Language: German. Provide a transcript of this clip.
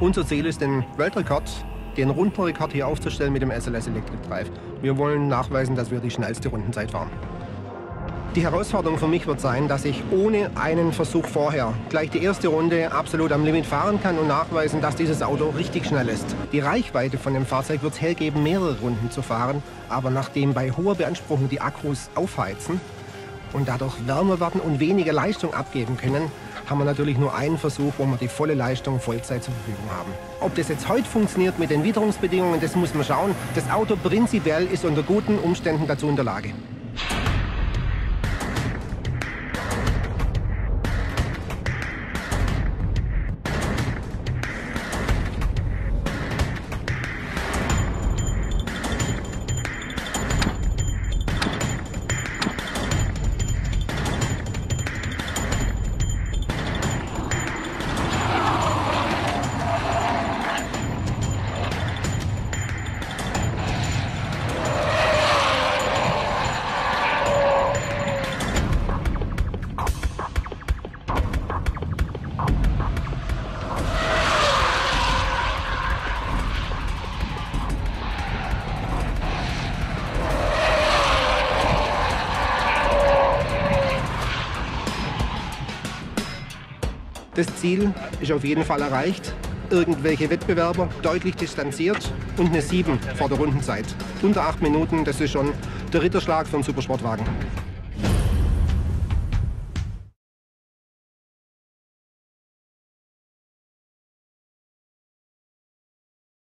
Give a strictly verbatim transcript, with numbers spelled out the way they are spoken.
Unser Ziel ist, den Weltrekord, den Rundenrekord hier aufzustellen mit dem S L S Electric Drive. Wir wollen nachweisen, dass wir die schnellste Rundenzeit fahren. Die Herausforderung für mich wird sein, dass ich ohne einen Versuch vorher gleich die erste Runde absolut am Limit fahren kann und nachweisen, dass dieses Auto richtig schnell ist. Die Reichweite von dem Fahrzeug wird es hergeben, mehrere Runden zu fahren. Aber nachdem bei hoher Beanspruchung die Akkus aufheizen und dadurch wärmer werden und weniger Leistung abgeben können, haben wir natürlich nur einen Versuch, wo wir die volle Leistung Vollzeit zur Verfügung haben. Ob das jetzt heute funktioniert mit den Witterungsbedingungen, das muss man schauen. Das Auto prinzipiell ist unter guten Umständen dazu in der Lage. Das Ziel ist auf jeden Fall erreicht. Irgendwelche Wettbewerber deutlich distanziert und eine sieben vor der Rundenzeit. Unter acht Minuten, das ist schon der Ritterschlag für einen Supersportwagen.